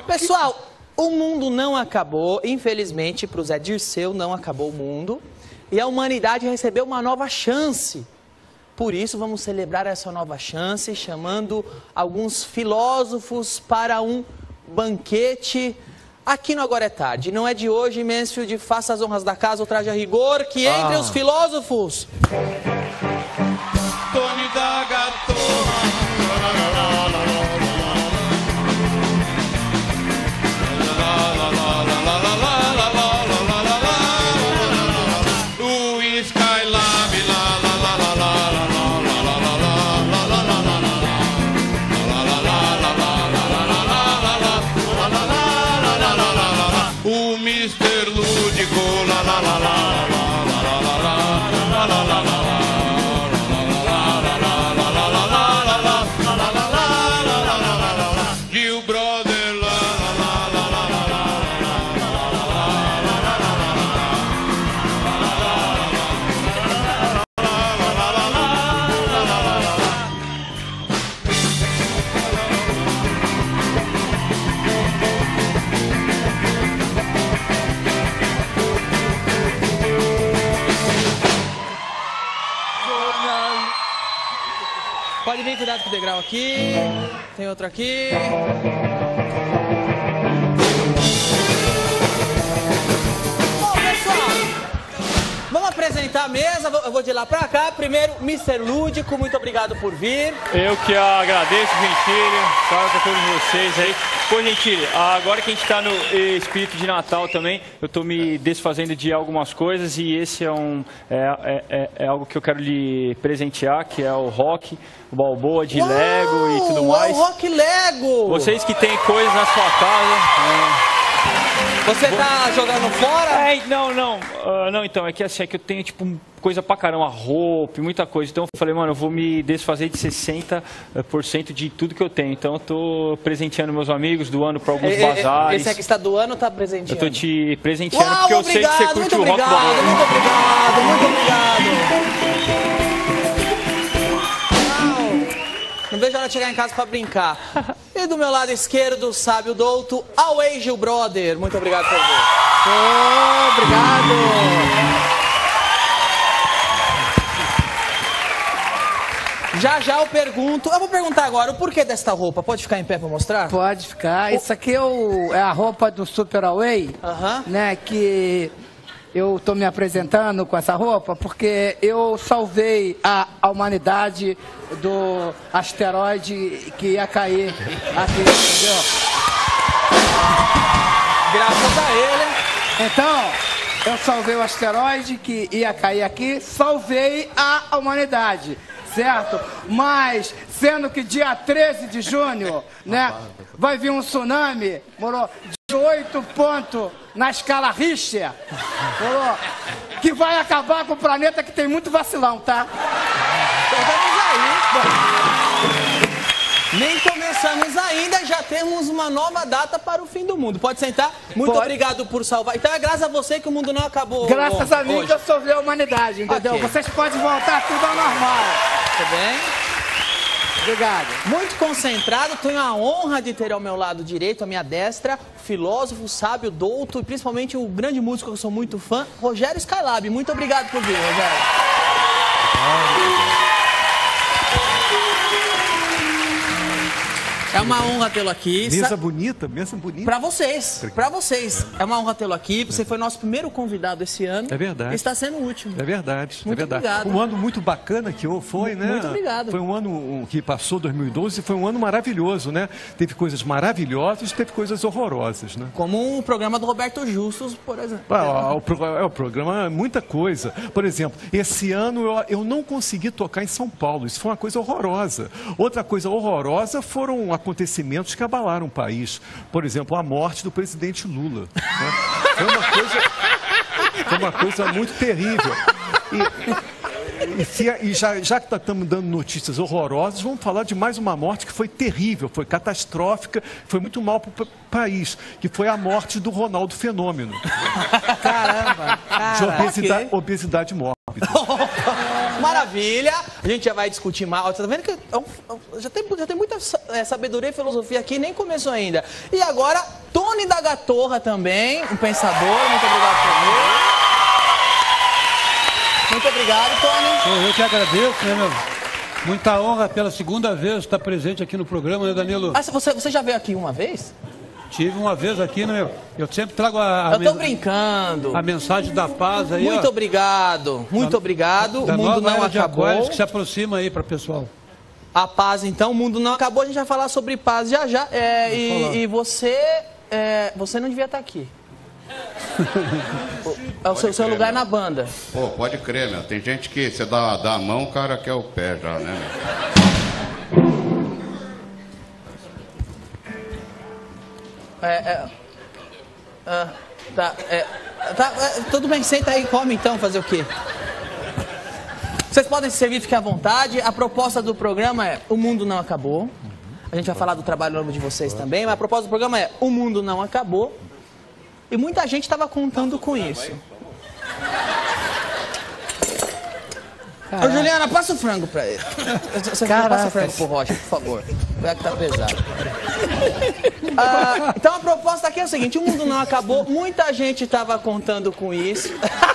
Pessoal, o mundo não acabou. Infelizmente, para o Zé Dirceu, não acabou o mundo. E a humanidade recebeu uma nova chance. Por isso, vamos celebrar essa nova chance, chamando alguns filósofos para um banquete aqui no Agora é Tarde. Não é de hoje, Mansfield, faça as honras da casa, o traje a rigor, que entre os filósofos... Tony da Gatona. O Mr. Lúdico, la la la la la la la la la la la. Gil Brother, la la la la la la. Pode vir, cuidado com o degrau aqui. Tem outro aqui. Bom, pessoal, vamos apresentar a mesa. Eu vou de lá pra cá. Primeiro, Mr. Lúdico, muito obrigado por vir. Eu que agradeço, Gentili. Salve pra todos vocês aí. Pô, Gentili, agora que a gente tá no espírito de Natal também, eu tô me desfazendo de algumas coisas e esse é algo que eu quero lhe presentear, que é o rock, o Balboa de Lego e tudo mais. O rock Lego! Vocês que têm coisas na sua casa... Você tá jogando fora? Não, então, é que assim, é que eu tenho, tipo, coisa pra caramba, roupa, muita coisa. Então eu falei, mano, eu vou me desfazer de 60% de tudo que eu tenho. Então eu tô presenteando meus amigos, doando pra alguns bazares. Esse aqui está doando ou tá presenteando? Eu tô te presenteando porque eu sei que você curte o rock balboa. Muito obrigado, muito obrigado. Não vejo a hora de chegar em casa pra brincar. E do meu lado esquerdo, sábio douto, Away Gil Brother. Muito obrigado por vir. Obrigado. Já eu pergunto, eu vou perguntar agora o porquê desta roupa. Pode ficar em pé pra mostrar? Pode ficar. Isso aqui é a roupa do Super Away, né? Que eu tô me apresentando com essa roupa porque eu salvei a humanidade do asteroide que ia cair aqui, entendeu? Graças a ele. Então, eu salvei o asteroide que ia cair aqui, salvei a humanidade. Certo? Mas, sendo que dia 13 de junho, né, vai vir um tsunami, morou, de 8 pontos na escala Richter, morou, que vai acabar com o planeta que tem muito vacilão, tá? Então vamos aí. Nem começamos ainda, já temos uma nova data para o fim do mundo. Pode sentar? Muito obrigado por salvar. Então é graças a você que o mundo não acabou. Graças a mim que eu salvei a humanidade, entendeu? Okay. Vocês podem voltar tudo ao normal. Tudo bem? Obrigado. Muito concentrado, tenho a honra de ter ao meu lado direito, à minha destra, o filósofo, sábio, douto e principalmente o grande músico que eu sou muito fã, Rogério Skylab. Muito obrigado por vir, Rogério. É uma honra tê-lo aqui. Mesa bonita, mesa bonita. Pra vocês, pra vocês. É uma honra tê-lo aqui. Você foi nosso primeiro convidado esse ano. É verdade. E está sendo o último. É verdade. Muito obrigado. Um ano muito bacana que foi, né? Muito obrigado. Foi um ano que passou, 2012, foi um ano maravilhoso, né? Teve coisas maravilhosas, teve coisas horrorosas, né? Como o programa do Roberto Justus, por exemplo. O programa, muita coisa. Por exemplo, esse ano eu não consegui tocar em São Paulo. Isso foi uma coisa horrorosa. Outra coisa horrorosa foram acontecimentos que abalaram o país. Por exemplo, a morte do presidente Lula. Né? Foi uma coisa muito terrível. E já que estamos dando notícias horrorosas, vamos falar de mais uma morte que foi terrível, foi catastrófica, foi muito mal para o país, que foi a morte do Ronaldo Fenômeno. Caramba! De obesidade mórbida. Maravilha. A gente já vai discutir mais. Tá vendo que já tem muita sabedoria e filosofia aqui, nem começou ainda. E agora, Tony da Gatorra também, um pensador. Muito obrigado por vir. Muito obrigado, Tony. Eu que agradeço, né, meu? Muita honra pela segunda vez estar presente aqui no programa, né, Danilo? Ah, você já veio aqui uma vez? Tive uma vez aqui, né? Eu sempre trago Eu tô brincando. a mensagem da paz aí. Muito obrigado, muito obrigado. O mundo não acabou. Que se aproxima aí para o pessoal. A paz, então, o mundo não acabou. A gente vai falar sobre paz já já. E você não devia estar aqui. É o seu lugar na banda. Pô, pode crer, meu. Tem gente que você dá a mão, o cara quer o pé já, né, meu? Tudo bem, senta aí e come então, fazer o quê? Vocês podem se servir, fiquem à vontade. A proposta do programa é O Mundo Não Acabou. A gente vai falar do trabalho novo de vocês também, mas a proposta do programa é O Mundo Não Acabou. E muita gente estava contando com isso. Ô, Juliana, passa o frango pra ele. Você passa o frango pro Rocha, por favor. Vai que tá pesado. Então a proposta aqui é o seguinte: o mundo não acabou, muita gente estava contando com isso.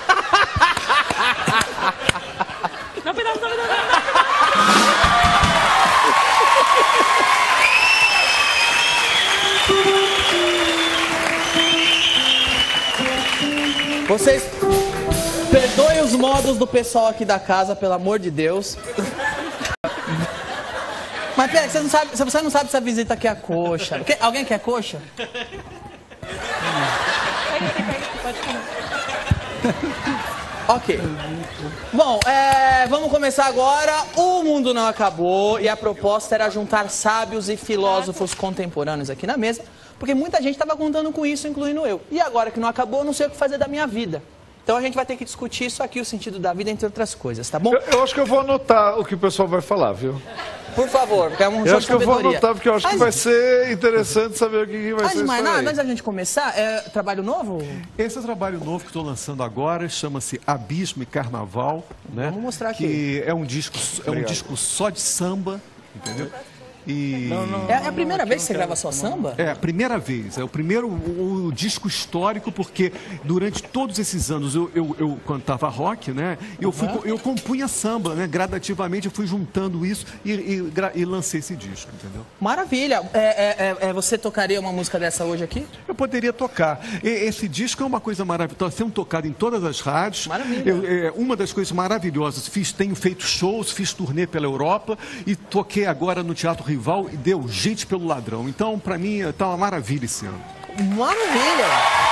Vocês perdoem os modos do pessoal aqui da casa, pelo amor de Deus. Mas peraí, você não sabe se a visita aqui é coxa. Alguém quer coxa? Ok. Bom, vamos começar agora. O mundo não acabou e a proposta era juntar sábios e filósofos contemporâneos aqui na mesa, porque muita gente estava contando com isso, incluindo eu. E agora que não acabou, eu não sei o que fazer da minha vida. Então a gente vai ter que discutir isso aqui, o sentido da vida, entre outras coisas, tá bom? Eu acho que eu vou anotar o que o pessoal vai falar, viu? Por favor, porque é um Eu acho que eu vou anotar, porque eu acho que vai ser interessante saber o que vai ser isso aí. Antes da gente começar, é trabalho novo? Esse é o trabalho novo que estou lançando agora, chama-se Abismo e Carnaval, né? Vamos mostrar aqui. Que é um disco só de samba, entendeu? E... É a primeira vez que você grava só samba? É a primeira vez, é o disco histórico, porque durante todos esses anos eu cantava rock, né? Eu compunha samba, né? Gradativamente eu fui juntando isso e lancei esse disco, entendeu? Maravilha! Você tocaria uma música dessa hoje aqui? Eu poderia tocar. Esse disco é uma coisa maravilhosa, está sendo tocado em todas as rádios. Maravilha! Uma das coisas maravilhosas, tenho feito shows, fiz turnê pela Europa e toquei agora no Teatro Rival e deu gente pelo ladrão. Então, para mim, está uma maravilha esse ano. Maravilha!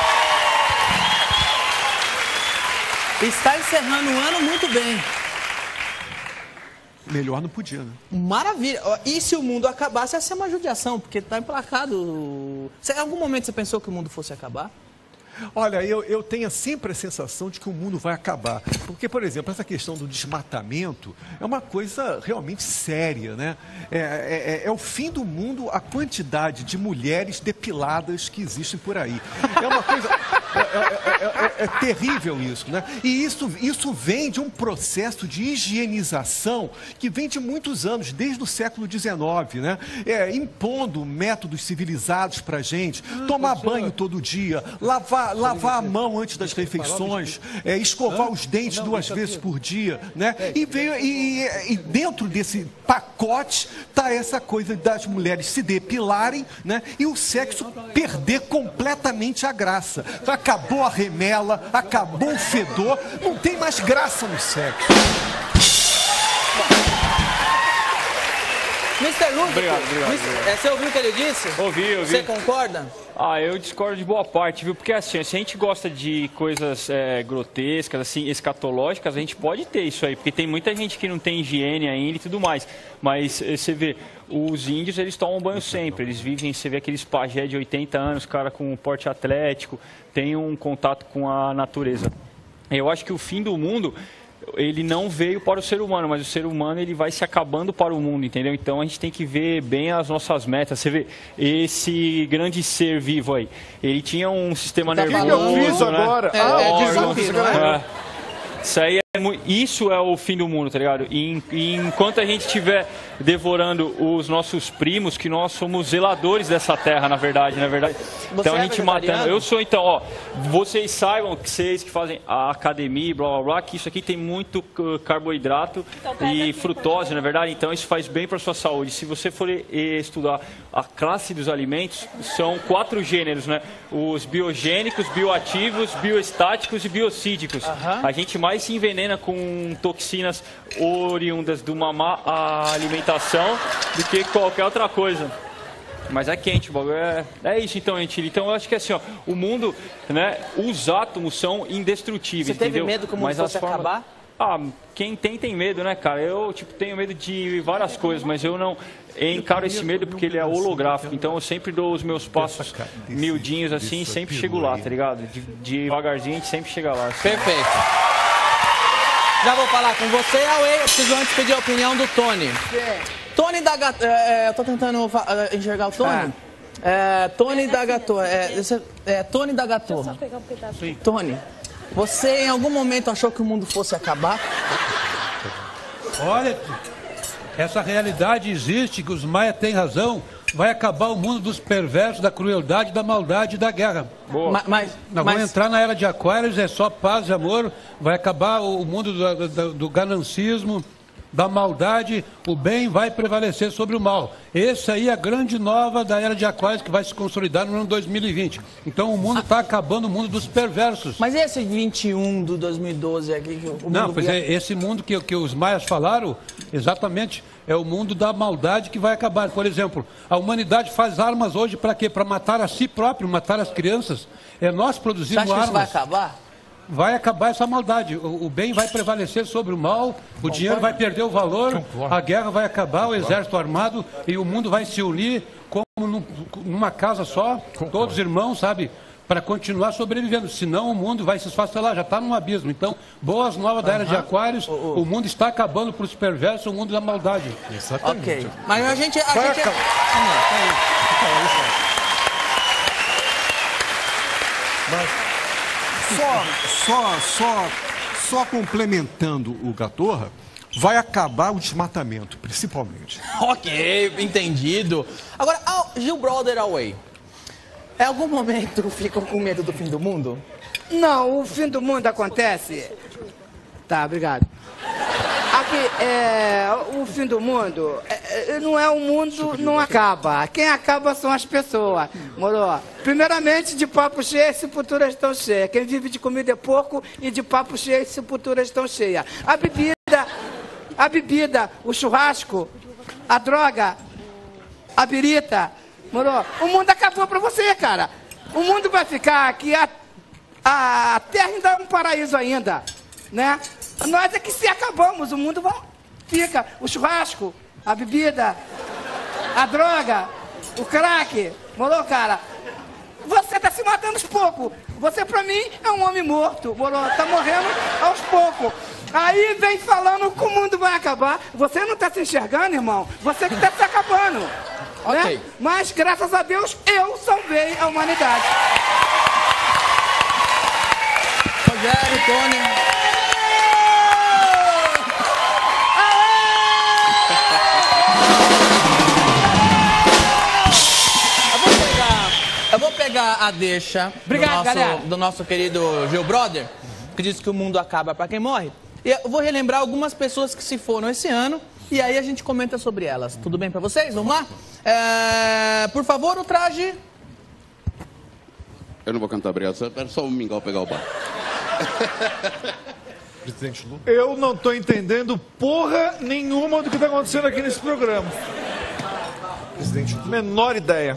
Está encerrando o ano muito bem. Melhor não podia, né? Maravilha! E se o mundo acabasse, ia ser uma judiação, porque está emplacado. Em algum momento você pensou que o mundo fosse acabar? Olha, eu tenho sempre a sensação de que o mundo vai acabar. Porque, por exemplo, essa questão do desmatamento é uma coisa realmente séria, né? É o fim do mundo a quantidade de mulheres depiladas que existem por aí. É uma coisa... É terrível isso, né? E isso vem de um processo de higienização que vem de muitos anos, desde o século XIX, né? Impondo métodos civilizados para a gente, tomar banho todo dia, lavar a mão antes das refeições, escovar os dentes 2 vezes por dia, né? E dentro desse pacote está essa coisa das mulheres se depilarem, né? E o sexo perder completamente a graça. Acabou a remela, acabou o fedor, não tem mais graça no sexo. Mr. Lúdico, Obrigado. você ouviu o que ele disse? Ouvi. Você concorda? Eu discordo de boa parte, viu? Porque assim, se a gente gosta de coisas grotescas, assim, escatológicas, a gente pode ter isso aí, porque tem muita gente que não tem higiene ainda e tudo mais. Mas você vê, os índios, eles tomam banho sempre, eles vivem, você vê aqueles pajé de 80 anos, cara com porte atlético, tem um contato com a natureza. Eu acho que o fim do mundo... ele não veio para o ser humano, mas o ser humano ele vai se acabando para o mundo, entendeu? Então a gente tem que ver bem as nossas metas. Você vê, esse grande ser vivo aí, ele tinha um sistema nervoso, O que eu fiz agora? Isso aí é Isso é o fim do mundo, tá ligado? E enquanto a gente estiver devorando os nossos primos, que nós somos zeladores dessa terra, na verdade. Então a gente matando. Eu sou, então, ó, vocês saibam, que vocês que fazem a academia, blá blá blá, que isso aqui tem muito carboidrato e frutose, na verdade. Então isso faz bem para sua saúde. Se você for estudar a classe dos alimentos, são 4 gêneros, né? Os biogênicos, bioativos, bioestáticos e biocídicos. A gente mais se envenena com toxinas oriundas de uma má alimentação do que qualquer outra coisa. Mas é quente, o bagulho é isso então, gente. Então eu acho que assim, ó, o mundo, né, os átomos são indestrutíveis, Você teve entendeu? medo que o mundo fosse acabar? Quem tem medo, né, cara? Eu, tenho medo de várias coisas, mas eu não encaro esse medo porque ele é holográfico. Então eu sempre dou os meus passos miudinhos assim e sempre chego lá, tá ligado? Devagarzinho a gente sempre chega lá. Assim. Perfeito. Já vou falar com você, Aue. Eu preciso antes pedir a opinião do Tony. Tony da Gato... eu tô tentando enxergar o Tony. Tony da Gatorra. Tony da Gatorra. Tony, você em algum momento achou que o mundo fosse acabar? Olha, essa realidade existe, que os Maia têm razão. Vai acabar o mundo dos perversos, da crueldade, da maldade e da guerra. Boa. Nós vamos entrar na era de Aquários, é só paz e amor. Vai acabar o mundo do ganancismo, da maldade. O bem vai prevalecer sobre o mal. Essa aí é a grande nova da era de Aquários, que vai se consolidar no ano 2020. Então o mundo está acabando, o mundo dos perversos. Mas e esse 21 do 2012 aqui? Que o mundo... Não, pois é, esse mundo que os maias falaram, exatamente, é o mundo da maldade que vai acabar. Por exemplo, a humanidade faz armas hoje para quê? Para matar a si próprio, matar as crianças. Nós produzimos armas. Você acha que armas. isso vai acabar? Vai acabar essa maldade. O bem vai prevalecer sobre o mal, o dinheiro vai perder o valor, a guerra vai acabar, o exército armado e o mundo vai se unir como numa casa só, todos irmãos, sabe? Para continuar sobrevivendo, senão o mundo vai se esfacelar, já está num abismo. Então, boas novas da era de Aquários, o mundo está acabando para os perversos, o mundo da maldade. Exatamente. Ok, mas a gente... Só complementando o Gatorra, vai acabar o desmatamento, principalmente. Ok, entendido. Agora, Gil Brother Away. Em algum momento ficam com medo do fim do mundo? Não, o fim do mundo acontece... Tá, obrigado. Aqui, o fim do mundo, não é o mundo, não acaba. Quem acaba são as pessoas, moro? Primeiramente, de papo cheio, as sepulturas estão cheias. Quem vive de comida é pouco e de papo cheio, as sepulturas estão cheias. A bebida, o churrasco, a droga, a birita, moro? O mundo acabou pra você, cara. O mundo vai ficar aqui, a terra ainda é um paraíso ainda, né? Nós é que se acabamos, o mundo fica. O churrasco, a bebida, a droga, o crack. Morou, cara? Você tá se matando aos poucos. Você, pra mim, é um homem morto. Morou? Tá morrendo aos poucos. Aí vem falando que o mundo vai acabar. Você não tá se enxergando, irmão? Você que tá se acabando. Ok. Né? Mas, graças a Deus, eu salvei a humanidade. Rogério, Tony... Eu vou pegar a deixa do nosso querido Gil Brother, que diz que o mundo acaba para quem morre. E eu vou relembrar algumas pessoas que se foram esse ano, e aí a gente comenta sobre elas. Tudo bem para vocês? Vamos lá? Por favor, o traje... Eu não vou cantar, obrigado. Espera só um mingau pegar o bar. Presidente Lula. Eu não estou entendendo porra nenhuma do que está acontecendo aqui nesse programa. Presidente Lula. Menor ideia.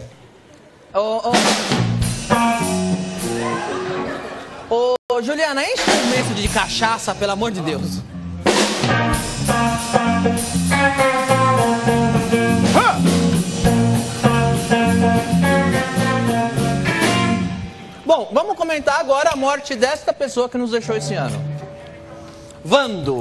Juliana, enche o mesa de cachaça, pelo amor de Deus. Bom, vamos comentar agora a morte desta pessoa que nos deixou esse ano. Vando.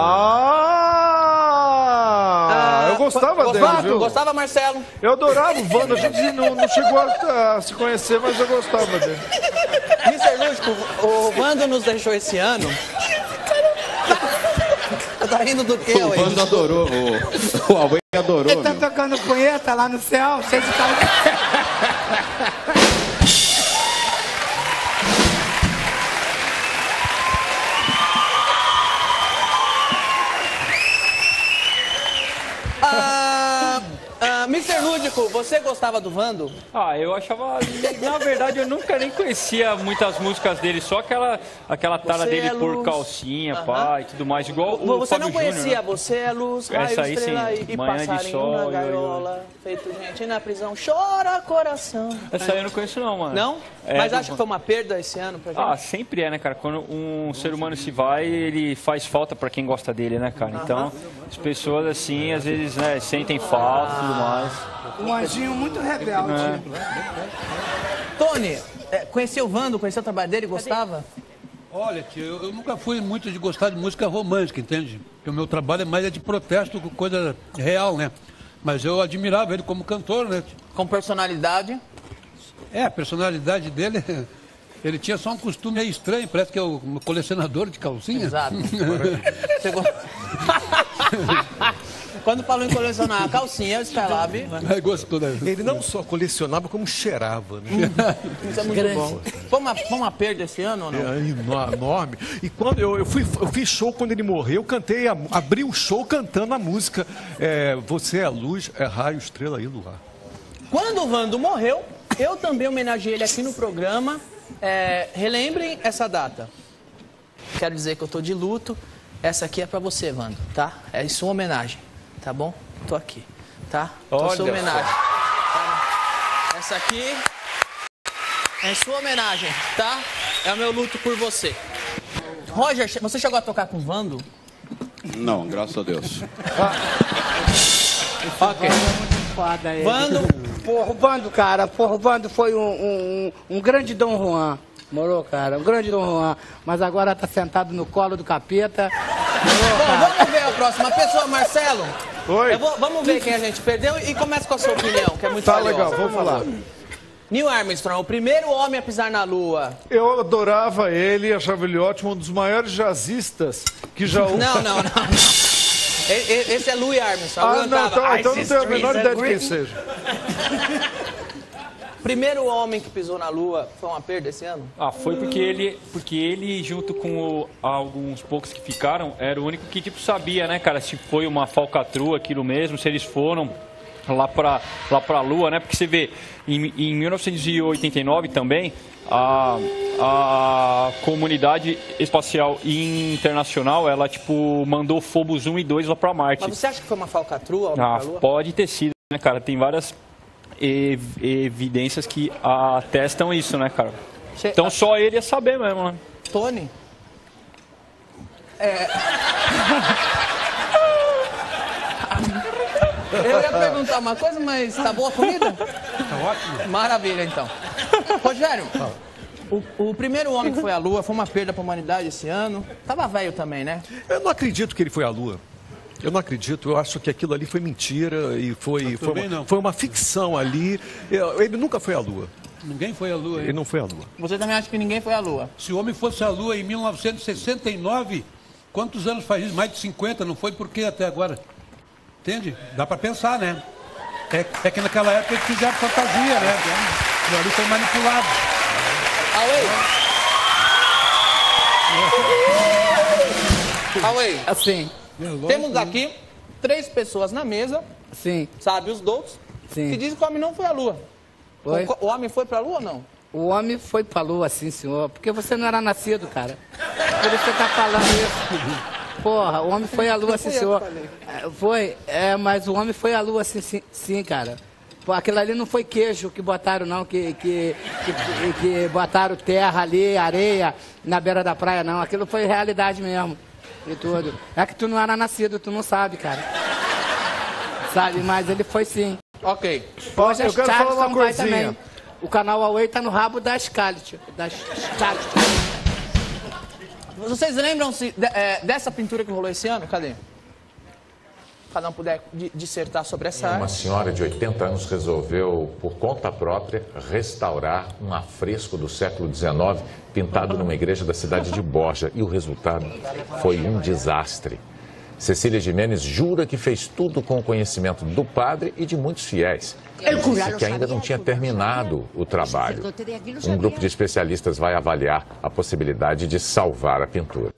Eu gostava dele, viu? Gostava, Marcelo? Eu adorava o Vando. A gente não chegou a se conhecer, mas eu gostava dele. Mr. Lúdico, o Vando nos deixou esse ano. Tá rindo do quê, O ué? Vando adorou, o Away adorou, Ele tá meu. tocando punheta lá no céu, cheio de cara. Mr. Lúdico, você gostava do Vando? Ah, eu achava... Na verdade, eu nunca nem conhecia muitas músicas dele, só aquela tara Você dele é por luz. calcinha, pá, e tudo mais. Igual o Você Fábio não conhecia, Júnior, né? você é luz, raio, Essa aí, estrela sim. e Manhã de passarinho sol, na oi, oi, gaiola, feito gente na prisão, chora coração. Essa aí eu não conheço não, mano. Não? É, Mas do- acho que foi uma perda esse ano pra gente? Ah, sempre é, né, cara? Quando um ser humano se vai, ele faz falta pra quem gosta dele, né, cara? Então, as pessoas, assim, às vezes, né, sentem falta e tudo mais. Um anjinho muito rebelde. Tony, conheceu o Vando, conheceu o trabalho dele, gostava? Olha, tio, eu nunca fui muito de gostar de música romântica, entende? Porque o meu trabalho é mais de protesto com coisa real, né? Mas eu admirava ele como cantor, né? Com personalidade? É, a personalidade dele, ele tinha só um costume meio estranho, parece que é um colecionador de calcinha. Exato. Você go- Quando falou em colecionar a calcinha, o Skylab, Aí gostou, né? Ele não só colecionava, como cheirava, né? isso é muito bom. Foi uma perda esse ano ou não? É enorme. E quando eu fiz show quando ele morreu, eu cantei, abri o show cantando a música Você é luz, é raio, estrela e luar. Quando o Vando morreu, eu também homenageei ele aqui no programa. Relembrem essa data. Quero dizer que eu tô de luto. Essa aqui é pra você, Vando, tá? É em sua homenagem, tá bom? Tô aqui, tá? Tô em sua Olha homenagem. Tá? Essa aqui é em sua homenagem, tá? É o meu luto por você. Roger, você chegou a tocar com o Vando? Não, graças a Deus. Ok. Foda ele. Vando, Porra, o Vando, cara, o Vando foi um grande Dom Juan. Morou, cara? Um grande Dom Juan. Mas agora tá sentado no colo do capeta. bom, vamos ver a próxima pessoa, Marcelo. Oi. Vamos ver quem a gente perdeu e começa com a sua opinião, que é muito Tá valiosa. legal, vamos lá. Neil Armstrong, o primeiro homem a pisar na Lua. Eu adorava ele, achava ele ótimo, um dos maiores jazzistas que já houve. Não. Esse é Louis Armstrong. Ah, Eu não, cantava, então "I não see tenho a menor trees ideia are de quem green". seja. Primeiro homem que pisou na Lua foi uma perda esse ano? Ah, foi porque ele junto com alguns poucos que ficaram, era o único que, tipo, sabia, né, cara, se foi uma falcatrua aquilo mesmo, se eles foram lá pra Lua, né, porque você vê, em 1989 também, a comunidade espacial internacional, ela, tipo, mandou Phobos 1 e 2 lá pra Marte. Mas você acha que foi uma falcatrua Ah, pra Lua? pode ter sido, né, cara, tem várias evidências que atestam isso, né, cara? Então só ele ia saber mesmo, né? Tony? Eu ia perguntar uma coisa, mas tá boa a comida? Tá ótimo. Maravilha, então. Rogério, o primeiro homem que foi à Lua foi uma perda para a humanidade esse ano. Tava velho também, né? Eu não acredito que ele foi à Lua. Eu não acredito, eu acho que aquilo ali foi mentira e foi uma ficção ali. Ele nunca foi à Lua. Ninguém foi à Lua, Ele hein? não foi à Lua. Você também acha que ninguém foi à Lua? Se o homem fosse à Lua em 1969, quantos anos faz isso? Mais de 50, não foi por quê até agora? Entende? Dá pra pensar, né? É que naquela época eles fizeram fantasia, né? O ali foi manipulado. Away, Assim, temos aqui 3 pessoas na mesa, sim, sábios doutos, sim. que dizem que o homem não foi à Lua. Foi? O homem foi pra Lua ou não? O homem foi pra Lua, sim, senhor. Porque você não era nascido, cara. Por isso que você tá falando isso. Porra, o homem foi à Lua, sim, senhor. Foi, mas o homem foi à Lua, sim, cara. Pô, aquilo ali não foi queijo que botaram, não, que botaram terra ali, areia, na beira da praia, não. Aquilo foi realidade mesmo. E tudo. É que tu não era nascido, tu não sabe, cara. Sabe, mas ele foi sim. Ok. Hoje eu as quero falar Charles uma são pai coisinha. também. O canal Away tá no rabo da Scarlett. Vocês lembram-se dessa pintura que rolou esse ano? Cadê? cada um puder dissertar sobre essa arte. Uma senhora de 80 anos resolveu, por conta própria, restaurar um afresco do século XIX pintado numa igreja da cidade de Borja. E o resultado foi um desastre. Cecília Gimenez jura que fez tudo com o conhecimento do padre e de muitos fiéis. Disse que ainda não tinha terminado o trabalho. Um grupo de especialistas vai avaliar a possibilidade de salvar a pintura.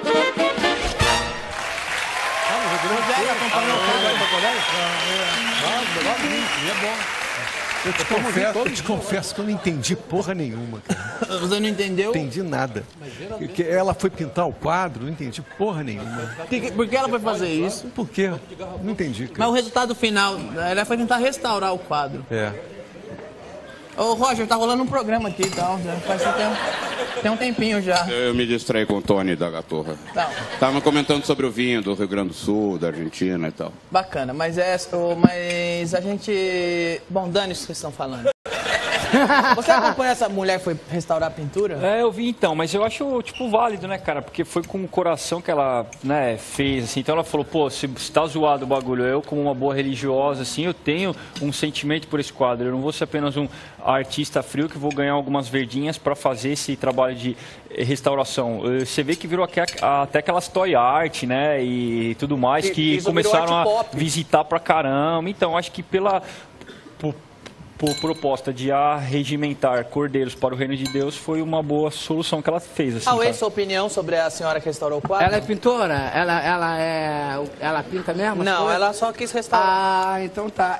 Eu te confesso que eu não entendi porra nenhuma, cara. Você não entendeu? Não entendi nada. Que ela foi pintar o quadro, não entendi porra nenhuma. Por que ela foi fazer isso? Por quê? Não entendi, cara. Mas o resultado final, ela foi tentar restaurar o quadro. É. Ô, Roger, tá rolando um programa aqui e tal, já faz tempo. Tem um tempinho já. Eu me distraí com o Tony da Gatorra. Tá. Tava comentando sobre o vinho do Rio Grande do Sul, da Argentina e tal. Bacana, mas a gente... Bom, dane isso que vocês estão falando. Você acompanha essa mulher que foi restaurar a pintura? É, eu vi então, mas eu acho, tipo, válido, né, cara? Porque foi com o coração que ela, né, fez, assim. Então ela falou, pô, se tá zoado o bagulho, eu como uma boa religiosa, assim, eu tenho um sentimento por esse quadro. Eu não vou ser apenas um artista frio que vou ganhar algumas verdinhas para fazer esse trabalho de restauração. Você vê que virou até aquelas toy art, né, e tudo mais, que começaram a visitar pra caramba. Então, acho que pela... Por proposta de arregimentar cordeiros para o reino de Deus, foi uma boa solução que ela fez. Assim, Away, sua opinião sobre a senhora que restaurou o quadro? Ela é pintora? Ela pinta mesmo? Não, ela só quis restaurar. Ah, então tá.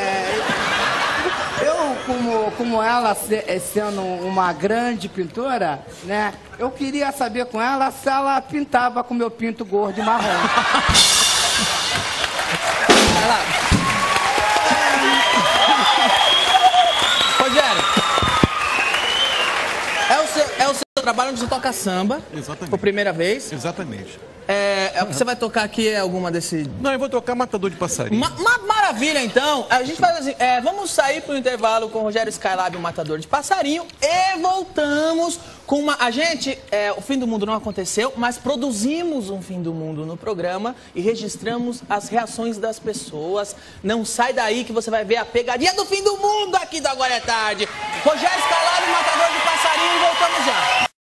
Eu, como ela sendo uma grande pintora, né? Eu queria saber com ela se ela pintava com meu pinto gordo e marrom. Rogério, é o seu trabalho onde você toca samba. Exatamente. Por primeira vez. Exatamente. Você vai tocar aqui alguma desse... Não, eu vou tocar Matador de Passarinho. Maravilha, então. A gente faz assim, vamos sair pro intervalo com o Rogério Skylab, o Matador de Passarinho, e voltamos com uma... o fim do mundo não aconteceu, mas produzimos um fim do mundo no programa e registramos as reações das pessoas. Não sai daí que você vai ver a pegadinha do fim do mundo aqui do Agora é Tarde. Rogério Skylab, Matador de Passarinho, e voltamos já.